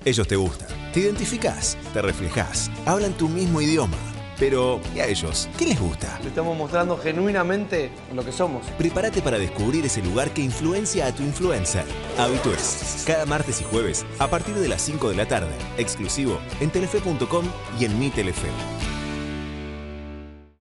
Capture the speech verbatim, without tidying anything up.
Ellos te gustan, te identificás, te reflejás, hablan tu mismo idioma. Pero, ¿y a ellos? ¿Qué les gusta? Le estamos mostrando genuinamente lo que somos. Prepárate para descubrir ese lugar que influencia a tu influencer. Habitués. Cada martes y jueves, a partir de las cinco de la tarde. Exclusivo en telefe punto com y en Mi Telefe.